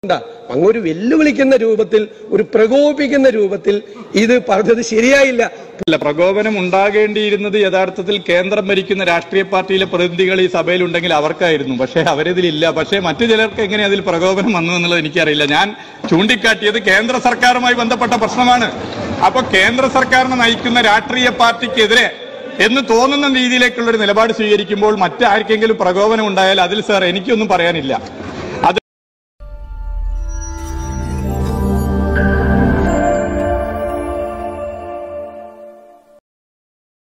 അങ്ങൊരു വെല്ലുവിളിക്കുന്ന രൂപത്തിൽ, ഒരു പ്രകോപിക്കുന്ന രൂപത്തിൽ ഇത് പറഞ്ഞത് ശരിയായില്ല. പ്രകോപനം ഉണ്ടാകേണ്ടിയിരുന്നത് യഥാർത്ഥത്തിൽ കേന്ദ്രം ഭരിക്കുന്ന രാഷ്ട്രീയ പാർട്ടിയിലെ പ്രതിനിധികൾ ഈ സഭയിൽ ഉണ്ടെങ്കിൽ അവർക്കായിരുന്നു. പക്ഷേ അവരിതിലില്ല. പക്ഷേ മറ്റു ചിലർക്ക് എങ്ങനെ അതിൽ പ്രകോപനം വന്നു എന്നുള്ളത് എനിക്കറിയില്ല. ഞാൻ ചൂണ്ടിക്കാട്ടിയത് കേന്ദ്ര സർക്കാരുമായി ബന്ധപ്പെട്ട പ്രശ്നമാണ്. അപ്പൊ കേന്ദ്ര സർക്കാരിനെ നയിക്കുന്ന രാഷ്ട്രീയ പാർട്ടിക്കെതിരെ എന്ന് തോന്നുന്ന രീതിയിലേക്കുള്ളൊരു നിലപാട് സ്വീകരിക്കുമ്പോൾ മറ്റാർക്കെങ്കിലും പ്രകോപനം ഉണ്ടായാൽ അതിൽ സാർ എനിക്കൊന്നും പറയാനില്ല.